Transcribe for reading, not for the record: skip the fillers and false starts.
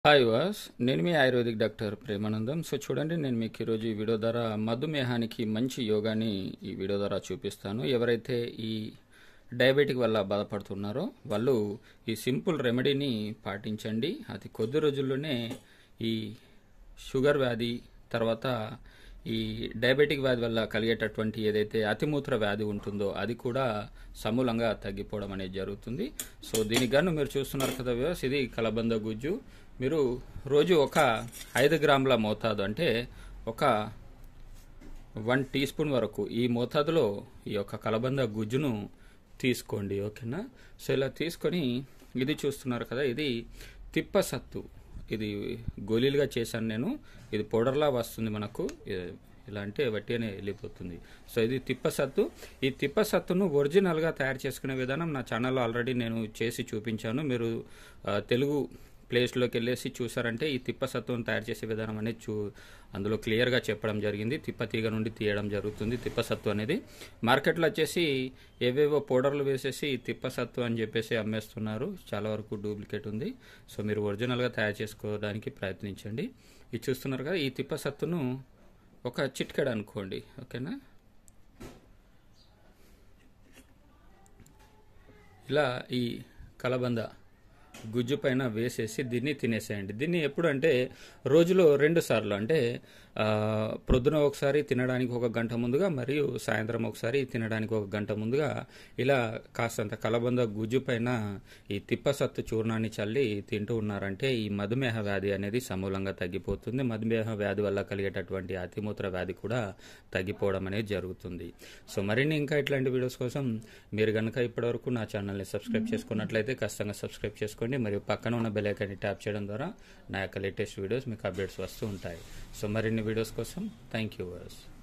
Hi వాస్ నేను మీ ఆయుర్వేదిక్ డాక్టర్ ప్రేమానందం. సో చూడండి, నేను మీకు ఈరోజు ఈ వీడియో ద్వారా మధుమేహానికి మంచి యోగాని ఈ వీడియో ద్వారా చూపిస్తాను. ఎవరైతే ఈ డయాబెటిక్ వల్ల బాధపడుతున్నారో వాళ్ళు ఈ సింపుల్ రెమెడీని పాటించండి. అతి కొద్ది రోజుల్లోనే ఈ షుగర్ వ్యాధి తర్వాత ఈ డయాబెటిక్ వ్యాధి వల్ల కలిగేటటువంటి ఏదైతే అతిమూత్ర వ్యాధి ఉంటుందో అది కూడా సమూలంగా తగ్గిపోవడం అనేది జరుగుతుంది. సో దీనికి గాను మీరు చూస్తున్నారు కదా వ్యూవర్స్, ఇది కలబంద గుజ్జు. మీరు రోజు ఒక 5 గ్రాముల మోతాదు అంటే ఒక 1 టీ స్పూన్ వరకు ఈ మోతాదులో ఈ యొక్క కలబంద గుజ్జును తీసుకోండి. ఓకేనా? సో ఇలా తీసుకొని ఇది చూస్తున్నారు కదా, ఇది తిప్పసత్తు. ఇది గోళీలుగా చేశాను నేను. ఇది పౌడర్లా వస్తుంది మనకు, ఇలా అంటే వట్టిగానే వెళ్ళిపోతుంది. సో ఇది తిప్పసత్తు. ఈ తిప్పసత్తును ఒరిజినల్గా తయారు చేసుకునే విధానం నా ఛానల్లో ఆల్రెడీ నేను చేసి చూపించాను. మీరు తెలుగు ప్లేస్లోకి వెళ్ళేసి చూసారంటే ఈ తిప్పసత్తును తయారు చేసే విధానం అనేది అందులో క్లియర్గా చెప్పడం జరిగింది. తిప్పతీగ నుండి తీయడం జరుగుతుంది తిప్పసత్తు అనేది. మార్కెట్లో వచ్చేసి ఏవేవో పౌడర్లు వేసేసి తిప్పసత్తు అని చెప్పేసి అమ్మేస్తున్నారు. చాలా వరకు డూప్లికేట్ ఉంది. సో మీరు ఒరిజినల్గా తయారు చేసుకోవడానికి ప్రయత్నించండి. ఇది చూస్తున్నారు కదా, ఈ తిప్పసత్తును ఒక చిటికెడు అనుకోండి. ఓకేనా? ఇలా ఈ కలబంద గుజ్జు పైన వేసేసి దీన్ని తినేసేయండి. దీన్ని ఎప్పుడు అంటే రోజులో 2 సార్లు, అంటే ప్రొద్దున ఒకసారి తినడానికి 1 గంట ముందుగా మరియు సాయంత్రం ఒకసారి తినడానికి 1 గంట ముందుగా ఇలా కాస్తంత కలబంద గుజ్జు పైన ఈ తిప్పసత్తు చూర్ణాన్ని చల్లి తింటూ ఉన్నారంటే ఈ మధుమేహ వ్యాధి అనేది సమూలంగా తగ్గిపోతుంది. మధుమేహ వ్యాధి వల్ల కలిగేటటువంటి అతిమూత్ర వ్యాధి కూడా తగ్గిపోవడం అనేది జరుగుతుంది. సో మరిన్ని ఇంకా ఇట్లాంటి వీడియోస్ కోసం మీరు కనుక ఇప్పటివరకు నా ఛానల్ని సబ్స్క్రైబ్ చేసుకున్నట్లయితే ఖచ్చితంగా సబ్స్క్రైబ్ చేసుకోండి. మరియు పక్కన ఉన్న బెల్ ఐకాన్ని ట్యాప్ చేయడం ద్వారా నా యొక్క లేటెస్ట్ వీడియోస్ మీకు అప్డేట్స్ వస్తూ ఉంటాయి. సో మరిన్ని వీడియోస్ కోసం థ్యాంక్ యూ.